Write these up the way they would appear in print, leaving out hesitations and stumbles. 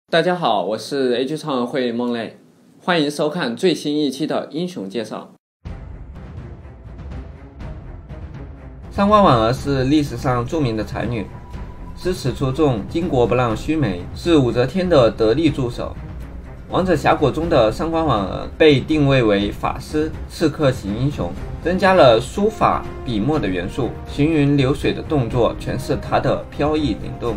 大家好，我是 A 级创会孟磊，欢迎收看最新一期的英雄介绍。上官婉儿是历史上著名的才女，诗词出众，巾帼不让须眉，是武则天的得力助手。王者峡谷中的上官婉儿被定位为法师、刺客型英雄，增加了书法笔墨的元素，行云流水的动作全是她的飘逸灵动。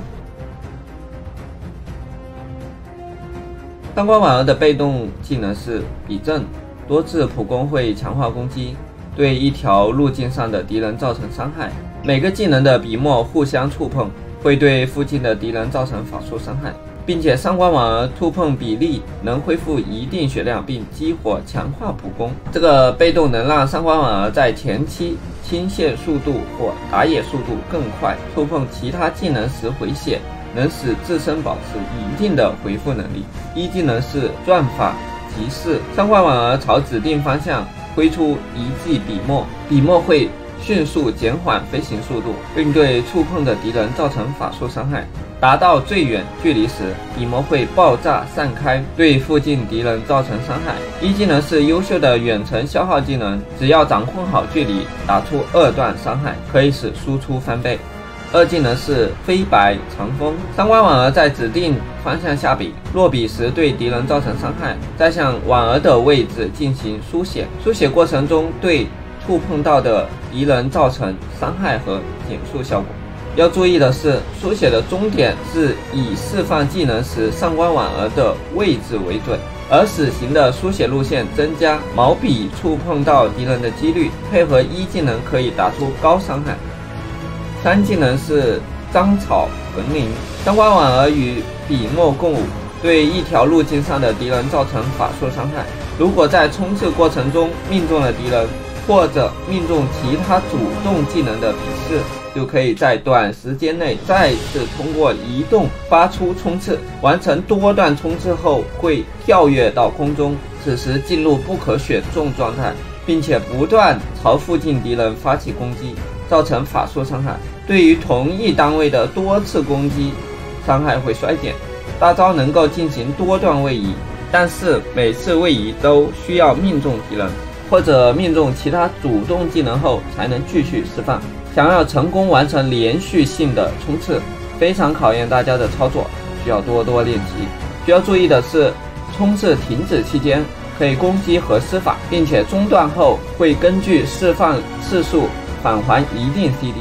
上官婉儿的被动技能是笔正，多次普攻会强化攻击，对一条路径上的敌人造成伤害。每个技能的笔墨互相触碰，会对附近的敌人造成法术伤害，并且上官婉儿触碰比例能恢复一定血量，并激活强化普攻。这个被动能让上官婉儿在前期清线速度或打野速度更快，触碰其他技能时回血，能使自身保持一定的回复能力。一技能是转法即逝，上官婉儿朝指定方向挥出一记笔墨，笔墨会迅速减缓飞行速度，并对触碰的敌人造成法术伤害。达到最远距离时，笔墨会爆炸散开，对附近敌人造成伤害。一技能是优秀的远程消耗技能，只要掌控好距离，打出2段伤害，可以使输出翻倍。二技能是飞白长风，上官婉儿在指定方向下笔，落笔时对敌人造成伤害，再向婉儿的位置进行书写，书写过程中对触碰到的敌人造成伤害和减速效果。要注意的是，书写的终点是以释放技能时上官婉儿的位置为准，而此行的书写路线增加毛笔触碰到敌人的几率，配合一技能可以打出高伤害。三技能是獐草魂灵，上官婉儿与笔墨共舞，对一条路径上的敌人造成法术伤害。如果在冲刺过程中命中了敌人，或者命中其他主动技能的笔势，就可以在短时间内再次通过移动发出冲刺，完成多段冲刺后会跳跃到空中，此时进入不可选中状态，并且不断朝附近敌人发起攻击，造成法术伤害。对于同一单位的多次攻击，伤害会衰减。大招能够进行多段位移，但是每次位移都需要命中敌人，或者命中其他主动技能后才能继续释放。想要成功完成连续性的冲刺，非常考验大家的操作，需要多多练习。需要注意的是，冲刺停止期间可以攻击和施法，并且中断后会根据释放次数返还一定 CD。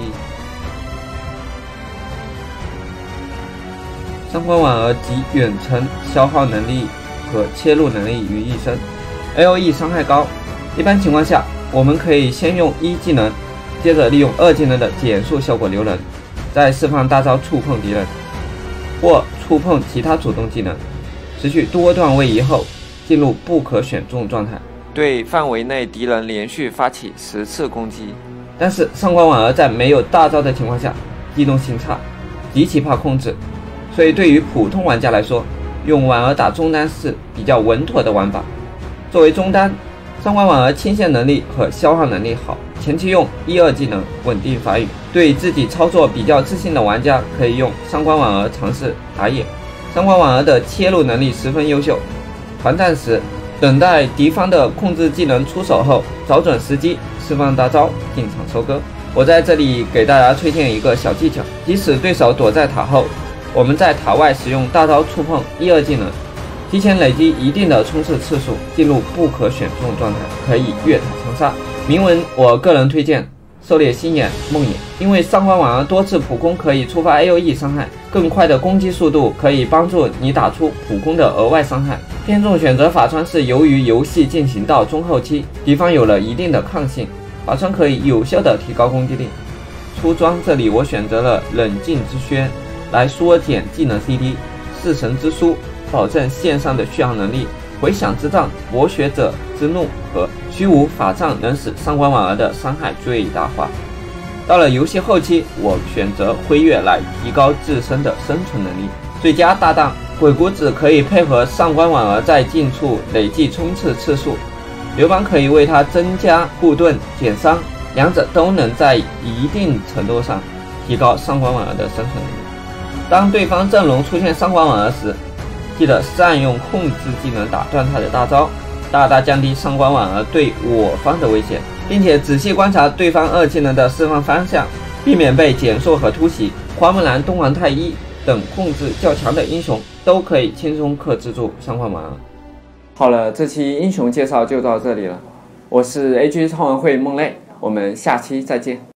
上官婉儿集远程消耗能力和切入能力于一身， AOE 伤害高。一般情况下，我们可以先用一技能，接着利用二技能的减速效果留人，再释放大招触碰敌人，或触碰其他主动技能，持续多段位移后进入不可选中状态，对范围内敌人连续发起10次攻击。但是上官婉儿在没有大招的情况下，机动性差，极其怕控制，所以对于普通玩家来说，用婉儿打中单是比较稳妥的玩法。作为中单，上官婉儿清线能力和消耗能力好，前期用一二技能稳定发育。对自己操作比较自信的玩家，可以用上官婉儿尝试打野。上官婉儿的切入能力十分优秀，团战时等待敌方的控制技能出手后，找准时机释放大招进场收割。我在这里给大家推荐一个小技巧，即使对手躲在塔后，我们在塔外使用大招触碰一二技能，提前累积一定的冲刺次数，进入不可选中状态，可以越塔强杀。铭文我个人推荐狩猎心眼梦魇，因为上官婉儿多次普攻可以触发 AOE 伤害，更快的攻击速度可以帮助你打出普攻的额外伤害。偏重选择法穿是由于游戏进行到中后期，敌方有了一定的抗性，法穿可以有效的提高攻击力。出装这里我选择了冷静之靴来缩减技能 CD， 弑神之书保证线上的续航能力，回响之杖、博学者之怒和虚无法杖能使上官婉儿的伤害最大化。到了游戏后期，我选择辉月来提高自身的生存能力。最佳搭档鬼谷子可以配合上官婉儿在近处累计冲刺次数，刘邦可以为他增加护盾减伤，两者都能在一定程度上提高上官婉儿的生存能力。当对方阵容出现上官婉儿时， 记得善用控制技能打断他的大招，大大降低上官婉儿对我方的威胁，并且仔细观察对方2技能的释放方向，避免被减速和突袭。花木兰、东皇太一等控制较强的英雄都可以轻松克制住上官婉儿。好了，这期英雄介绍就到这里了，我是 AG 超玩会梦泪，我们下期再见。